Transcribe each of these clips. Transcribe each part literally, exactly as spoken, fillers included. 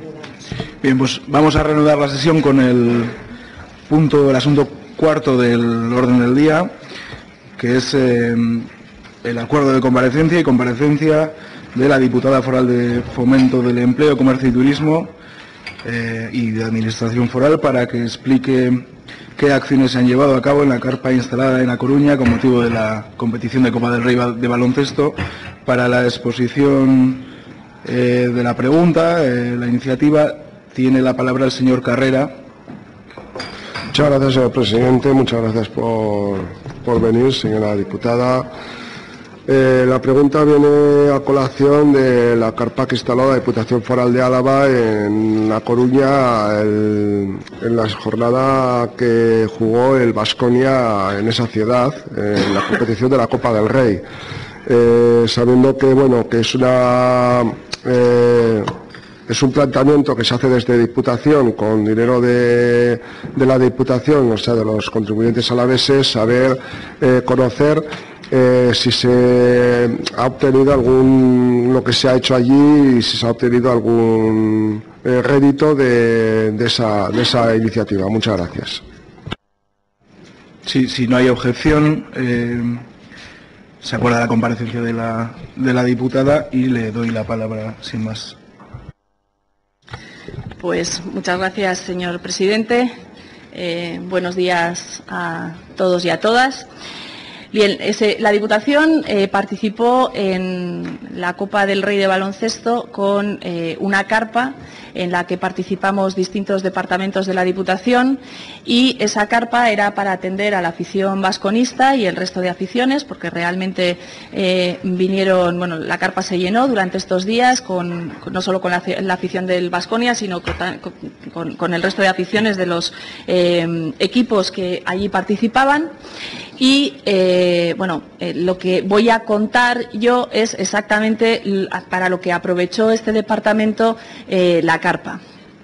Bien, pues vamos a reanudar la sesión con el punto, el asunto cuarto del orden del día, que es eh, el acuerdo de comparecencia y comparecencia de la diputada foral de Fomento del Empleo, Comercio y Turismo eh, y de Administración Foral para que explique qué acciones se han llevado a cabo en la carpa instalada en A Coruña con motivo de la competición de Copa del Rey de baloncesto. Para la exposición eh, de la pregunta, eh, la iniciativa, tiene la palabra el señor Carrera. Muchas gracias, señor presidente. Muchas gracias por, por venir, señora diputada. Eh, la pregunta viene a colación de la carpa que instaló la Diputación Foral de Álava en La Coruña el, en la jornada que jugó el Baskonia en esa ciudad, en la competición de la Copa del Rey. Eh, sabiendo que, bueno, que es una... Eh, Es un planteamiento que se hace desde Diputación con dinero de, de la Diputación, o sea, de los contribuyentes alaveses, saber eh, conocer eh, si se ha obtenido algún, lo que se ha hecho allí y si se ha obtenido algún eh, rédito de, de, esa, de esa iniciativa. Muchas gracias. Sí, si no hay objeción, eh, se acuerda la comparecencia de la, de la diputada y le doy la palabra sin más. Pues muchas gracias, señor presidente. Eh, buenos días a todos y a todas. Bien, ese, la Diputación eh, participó en la Copa del Rey de baloncesto con eh, una carpa en la que participamos distintos departamentos de la Diputación, y esa carpa era para atender a la afición vasconista y el resto de aficiones, porque realmente eh, vinieron, bueno, la carpa se llenó durante estos días, con, con, no solo con la, la afición del Baskonia, sino con, con, con el resto de aficiones de los eh, equipos que allí participaban. Y, eh, bueno, eh, lo que voy a contar yo es exactamente para lo que aprovechó este departamento eh, la carpa.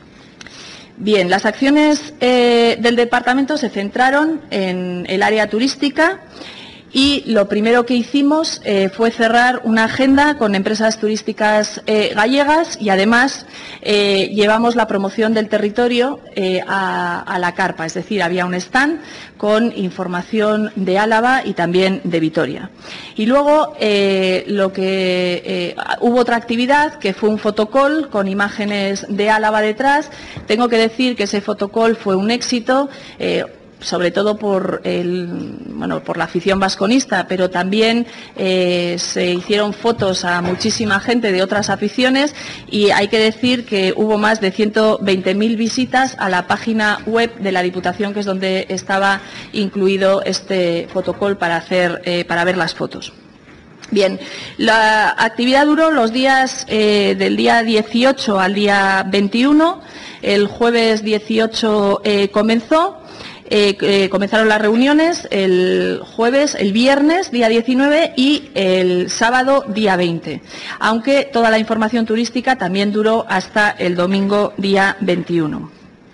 Bien, las acciones eh, del departamento se centraron en el área turística, y lo primero que hicimos eh, fue cerrar una agenda con empresas turísticas eh, gallegas, y además eh, llevamos la promoción del territorio eh, a, a la carpa, es decir, había un stand con información de Álava y también de Vitoria. Y luego eh, lo que eh, hubo otra actividad que fue un fotocall con imágenes de Álava detrás. Tengo que decir que ese fotocall fue un éxito. Eh, sobre todo por, el, bueno, por la afición vasconista, pero también eh, se hicieron fotos a muchísima gente de otras aficiones, y hay que decir que hubo más de ciento veinte mil visitas a la página web de la Diputación, que es donde estaba incluido este fotocall para, hacer, eh, para ver las fotos. Bien, la actividad duró los días eh, del día dieciocho al día veintiuno. El jueves dieciocho eh, comenzó. Eh, eh, comenzaron las reuniones el jueves, el viernes, día diecinueve, y el sábado, día veinte, aunque toda la información turística también duró hasta el domingo, día veintiuno.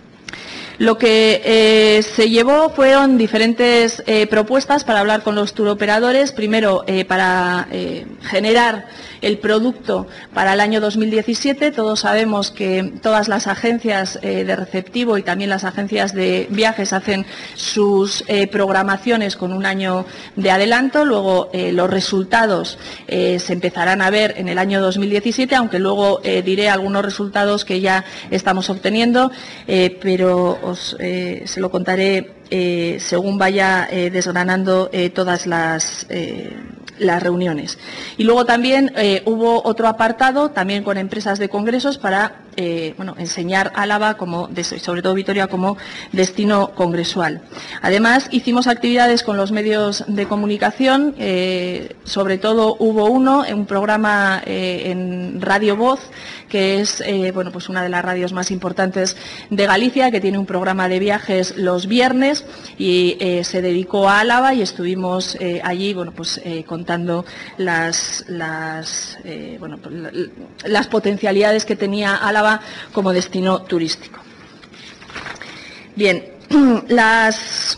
Lo que eh, se llevó fueron diferentes eh, propuestas para hablar con los turoperadores, primero eh, para eh, generar el producto para el año dos mil diecisiete. Todos sabemos que todas las agencias eh, de receptivo y también las agencias de viajes hacen sus eh, programaciones con un año de adelanto. Luego eh, los resultados eh, se empezarán a ver en el año dos mil diecisiete, aunque luego eh, diré algunos resultados que ya estamos obteniendo, eh, pero os, eh, se lo contaré eh, según vaya eh, desgranando eh, todas las eh, las reuniones. Y luego también eh, hubo otro apartado, también con empresas de congresos, para eh, bueno, enseñar Álava, como, sobre todo Vitoria, como destino congresual. Además, hicimos actividades con los medios de comunicación, eh, sobre todo hubo uno, un programa eh, en Radio Voz, que es eh, bueno, pues una de las radios más importantes de Galicia, que tiene un programa de viajes los viernes, y eh, se dedicó a Álava, y estuvimos eh, allí, bueno, pues eh, contando las, las, eh, bueno, las potencialidades que tenía Álava como destino turístico. Bien, las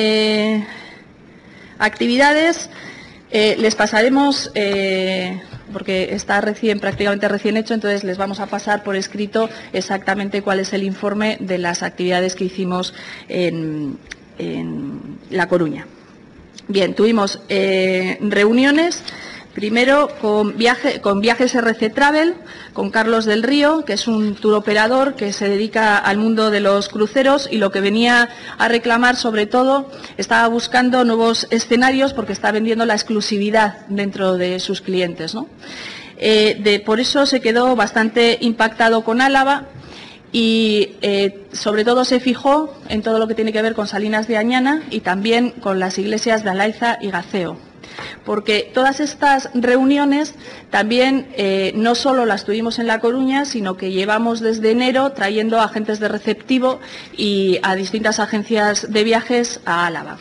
eh, actividades eh, les pasaremos eh, porque está recién, prácticamente recién hecho, entonces les vamos a pasar por escrito exactamente cuál es el informe de las actividades que hicimos en, en La Coruña. Bien, tuvimos eh, reuniones. Primero con, viaje, con Viajes R C Travel, con Carlos del Río, que es un tour operador que se dedica al mundo de los cruceros y lo que venía a reclamar sobre todo, estaba buscando nuevos escenarios porque está vendiendo la exclusividad dentro de sus clientes, ¿no? Eh, de, por eso se quedó bastante impactado con Álava y eh, sobre todo se fijó en todo lo que tiene que ver con Salinas de Añana y también con las iglesias de Alaiza y Gaceo. Porque todas estas reuniones también eh, no solo las tuvimos en La Coruña, sino que llevamos desde enero trayendo agentes de receptivo y a distintas agencias de viajes a Álava.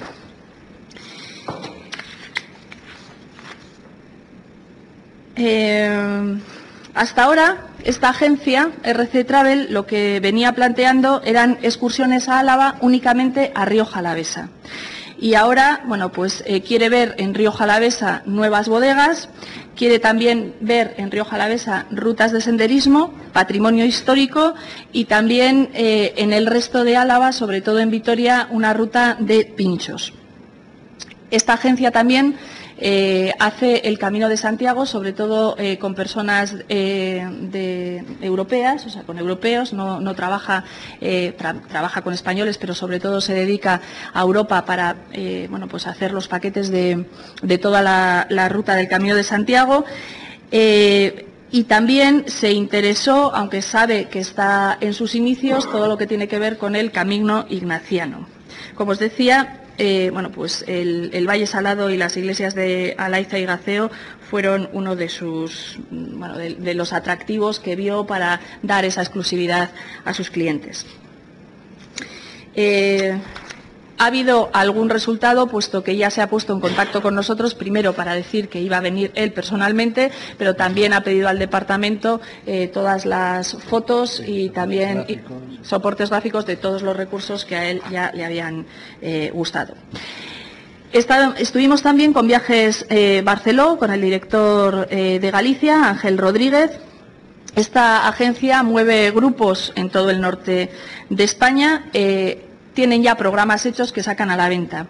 Eh, hasta ahora, esta agencia, R C Travel, lo que venía planteando eran excursiones a Álava únicamente a Rioja Alavesa. Y ahora, bueno, pues eh, quiere ver en Rioja Alavesa nuevas bodegas, quiere también ver en Rioja Alavesa rutas de senderismo, patrimonio histórico y también eh, en el resto de Álava, sobre todo en Vitoria, una ruta de pinchos. Esta agencia también eh, hace el Camino de Santiago, sobre todo eh, con personas eh, de, europeas, o sea, con europeos, no, no trabaja, eh, tra, trabaja con españoles, pero sobre todo se dedica a Europa para eh, bueno, pues hacer los paquetes de, de toda la, la ruta del Camino de Santiago. Eh, Y también se interesó, aunque sabe que está en sus inicios, todo lo que tiene que ver con el Camino Ignaciano. Como os decía, eh, bueno, pues el, el Valle Salado y las iglesias de Alaiza y Gaceo fueron uno de sus, bueno, de, de los atractivos que vio para dar esa exclusividad a sus clientes. Eh, Ha habido algún resultado, puesto que ya se ha puesto en contacto con nosotros, primero para decir que iba a venir él personalmente, pero también ha pedido al departamento eh, todas las fotos y también y soportes gráficos de todos los recursos que a él ya le habían eh, gustado. Esta, estuvimos también con Viajes eh, Barceló, con el director eh, de Galicia, Ángel Rodríguez. Esta agencia mueve grupos en todo el norte de España. Eh, tienen ya programas hechos que sacan a la venta.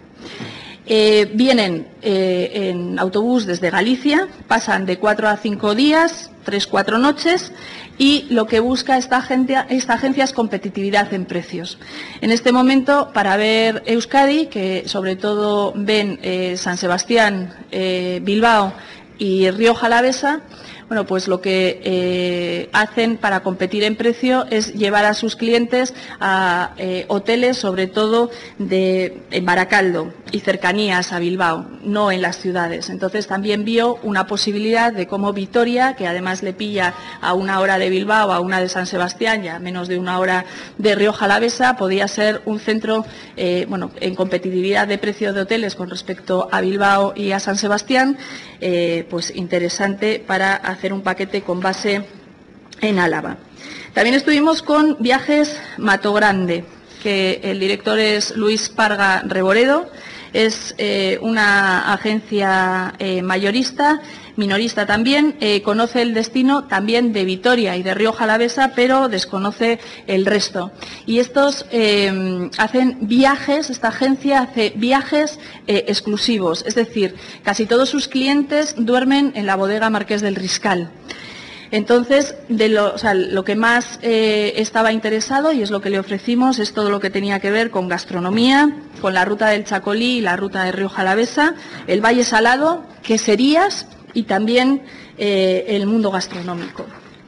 Eh, vienen eh, en autobús desde Galicia, pasan de cuatro a cinco días, tres, cuatro noches, y lo que busca esta agencia, esta agencia es competitividad en precios. En este momento, para ver Euskadi, que sobre todo ven eh, San Sebastián, eh, Bilbao y Rioja Alavesa, bueno, pues lo que eh, hacen para competir en precio es llevar a sus clientes a eh, hoteles, sobre todo de en Baracaldo y cercanías a Bilbao, no en las ciudades. Entonces también vio una posibilidad de cómo Vitoria, que además le pilla a una hora de Bilbao, a una de San Sebastián, ya menos de una hora de Rioja Alavesa, podía ser un centro eh, bueno, en competitividad de precio de hoteles con respecto a Bilbao y a San Sebastián, eh, pues interesante para hacer hacer un paquete con base en Álava. También estuvimos con Viajes Mato Grande, que el director es Luis Parga Reboredo, es eh, una agencia eh, mayorista, minorista también, eh, conoce el destino también de Vitoria y de Rioja Alavesa, pero desconoce el resto. Y estos eh, hacen viajes, esta agencia hace viajes eh, exclusivos, es decir, casi todos sus clientes duermen en la bodega Marqués del Riscal. Entonces, de lo, o sea, lo que más eh, estaba interesado, y es lo que le ofrecimos, es todo lo que tenía que ver con gastronomía, con la ruta del Chacolí y la ruta de Rioja Alavesa, el Valle Salado, queserías y también eh, el mundo gastronómico.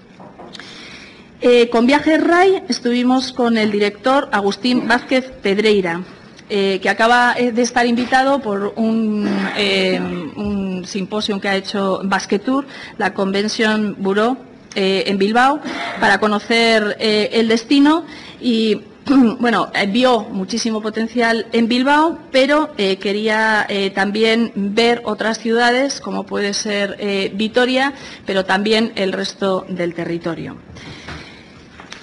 Eh, con Viajes R A I estuvimos con el director Agustín Vázquez Pedreira, eh, que acaba de estar invitado por un, eh, un simposio que ha hecho Basquetour, la Convention Bureau, eh, en Bilbao, para conocer eh, el destino y bueno, vio muchísimo potencial en Bilbao, pero eh, quería eh, también ver otras ciudades, como puede ser eh, Vitoria, pero también el resto del territorio.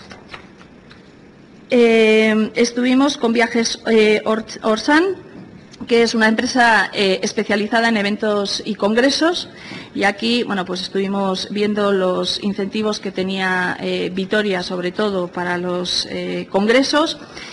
Eh, estuvimos con Viajes eh, Or Orsan, que es una empresa eh, especializada en eventos y congresos, y aquí, bueno, pues estuvimos viendo los incentivos que tenía eh, Vitoria, sobre todo para los eh, congresos.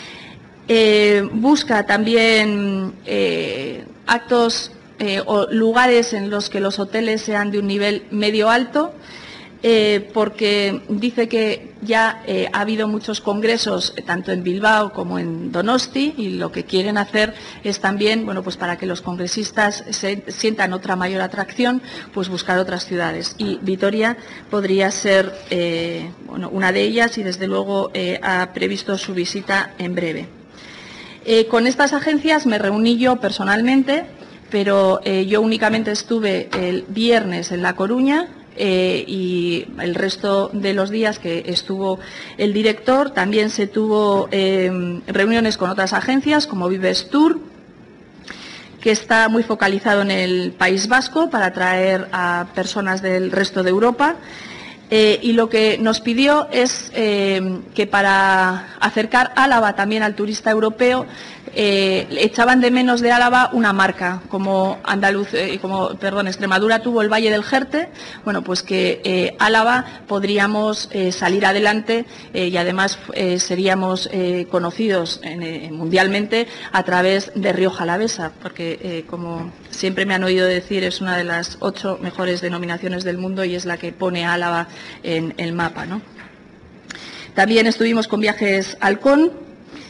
Eh, busca también eh, actos eh, o lugares en los que los hoteles sean de un nivel medio-alto, Eh, porque dice que ya eh, ha habido muchos congresos, eh, tanto en Bilbao como en Donosti, y lo que quieren hacer es también, bueno, pues para que los congresistas se sientan otra mayor atracción, pues buscar otras ciudades. Y Vitoria podría ser eh, bueno, una de ellas, y desde luego eh, ha previsto su visita en breve. Eh, con estas agencias me reuní yo personalmente, pero eh, yo únicamente estuve el viernes en La Coruña. Eh, y el resto de los días que estuvo el director también se tuvo eh, reuniones con otras agencias como Vives Tour, que está muy focalizado en el País Vasco para atraer a personas del resto de Europa. Eh, y lo que nos pidió es eh, que para acercar Álava también al turista europeo, eh, echaban de menos de Álava una marca, como Andaluz, eh, como perdón, Extremadura tuvo el Valle del Jerte, bueno, pues que eh, Álava podríamos eh, salir adelante eh, y además eh, seríamos eh, conocidos en, eh, mundialmente a través de Rioja Alavesa, porque eh, como siempre me han oído decir, es una de las ocho mejores denominaciones del mundo y es la que pone a Álava en el mapa, ¿no? También estuvimos con Viajes Halcón,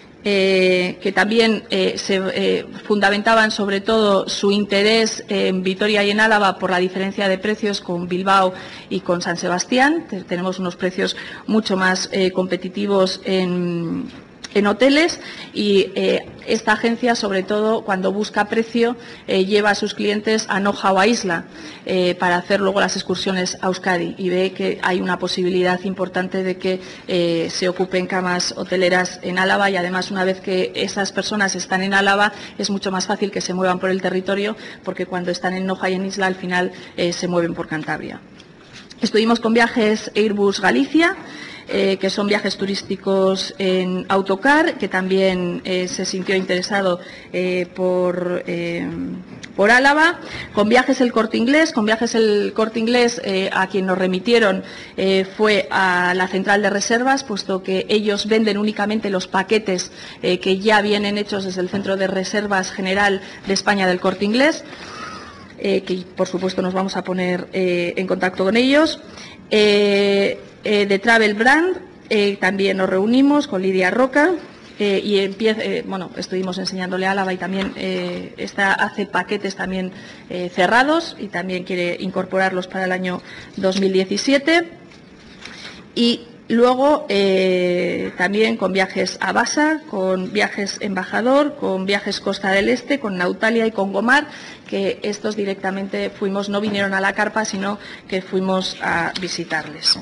eh, que también eh, se eh, fundamentaban sobre todo su interés en Vitoria y en Álava por la diferencia de precios con Bilbao y con San Sebastián. Tenemos unos precios mucho más eh, competitivos en en hoteles, y eh, esta agencia, sobre todo cuando busca precio, eh, lleva a sus clientes a Noja o a Isla eh, para hacer luego las excursiones a Euskadi, y ve que hay una posibilidad importante de que eh, se ocupen camas hoteleras en Álava, y además una vez que esas personas están en Álava es mucho más fácil que se muevan por el territorio, porque cuando están en Noja y en Isla al final eh, se mueven por Cantabria. Estuvimos con Viajes Airbus Galicia, Eh, que son viajes turísticos en autocar, que también eh, se sintió interesado eh, por, eh, por Álava. Con Viajes El Corte Inglés, con Viajes El Corte Inglés eh, a quien nos remitieron eh, fue a la central de reservas, puesto que ellos venden únicamente los paquetes eh, que ya vienen hechos desde el Centro de Reservas General de España del Corte Inglés, eh, que por supuesto nos vamos a poner eh, en contacto con ellos. Eh, eh, de Travel Brand eh, también nos reunimos con Lidia Roca eh, y empieza, eh, bueno, estuvimos enseñándole a Álava, y también eh, esta hace paquetes también eh, cerrados y también quiere incorporarlos para el año dos mil diecisiete. Y luego eh, también con Viajes Abasa, con Viajes Embajador, con Viajes Costa del Este, con Nautalia y con Gomar, que estos directamente fuimos, no vinieron a la carpa, sino que fuimos a visitarles.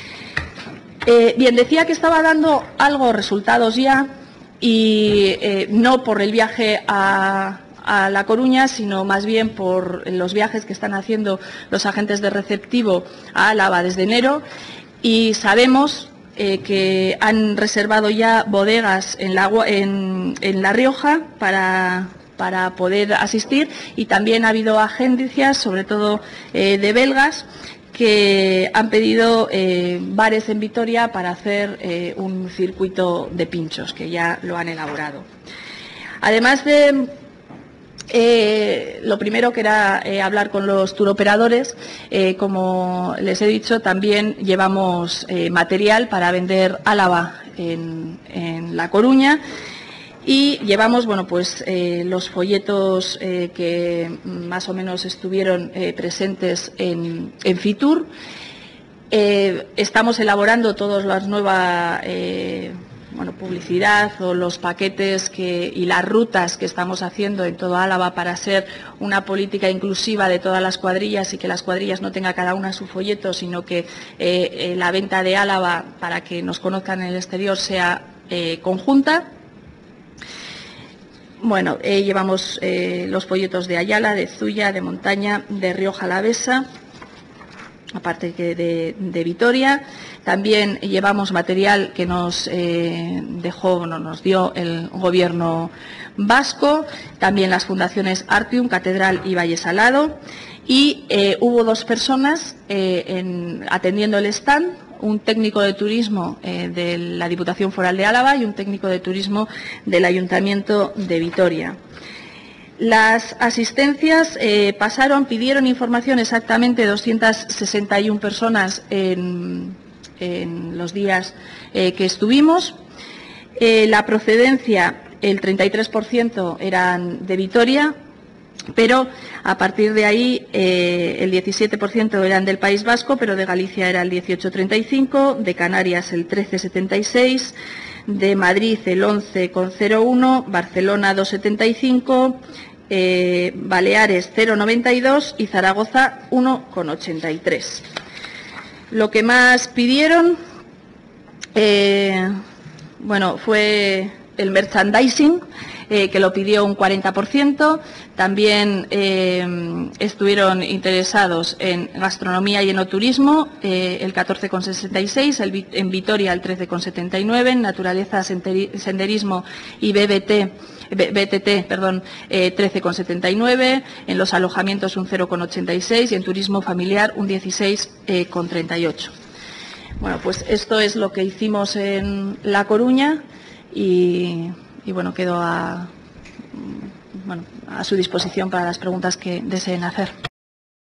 Eh, bien, decía que estaba dando algo resultados ya, y eh, no por el viaje a, a La Coruña, sino más bien por los viajes que están haciendo los agentes de receptivo a Álava desde enero, y sabemos eh, que han reservado ya bodegas en La, en, en la Rioja para... para poder asistir, y también ha habido agencias, sobre todo eh, de belgas, que han pedido eh, bares en Vitoria para hacer eh, un circuito de pinchos, que ya lo han elaborado. Además de eh, lo primero que era eh, hablar con los turoperadores, eh, como les he dicho, también llevamos eh, material para vender Álava en, en La Coruña. Y llevamos, bueno, pues eh, los folletos eh, que más o menos estuvieron eh, presentes en, en Fitur. Eh, estamos elaborando toda la nueva eh, bueno, publicidad o los paquetes que, y las rutas que estamos haciendo en todo Álava para ser una política inclusiva de todas las cuadrillas, y que las cuadrillas no tengan cada una su folleto, sino que eh, eh, la venta de Álava, para que nos conozcan en el exterior, sea eh, conjunta. Bueno, eh, llevamos eh, los folletos de Ayala, de Zuya, de Montaña, de Rioja Alavesa, aparte que de, de Vitoria. También llevamos material que nos eh, dejó, no, nos dio el Gobierno vasco, también las fundaciones Artium, Catedral y Valle Salado, y eh, hubo dos personas eh, en, atendiendo el stand, un técnico de turismo eh, de la Diputación Foral de Álava y un técnico de turismo del Ayuntamiento de Vitoria. Las asistencias eh, pasaron, pidieron información exactamente doscientas sesenta y una personas en, en los días eh, que estuvimos. Eh, la procedencia, el treinta y tres por ciento eran de Vitoria, pero a partir de ahí eh, el diecisiete por ciento eran del País Vasco, pero de Galicia era el dieciocho coma treinta y cinco, de Canarias el trece coma setenta y seis, de Madrid el once coma cero uno, Barcelona dos coma setenta y cinco, eh, Baleares cero coma noventa y dos y Zaragoza uno coma ochenta y tres. Lo que más pidieron eh, bueno, fue el merchandising, eh, que lo pidió un cuarenta por ciento. También eh, estuvieron interesados en gastronomía y enoturismo, eh, el catorce coma sesenta y seis, el, en Vitoria el trece coma setenta y nueve, en naturaleza, senderismo y B B T, B T T, perdón, eh, trece coma setenta y nueve, en los alojamientos un cero coma ochenta y seis y en turismo familiar un dieciséis coma treinta y ocho. Bueno, pues esto es lo que hicimos en La Coruña y, y bueno, quedo a, bueno, a su disposición para las preguntas que deseen hacer.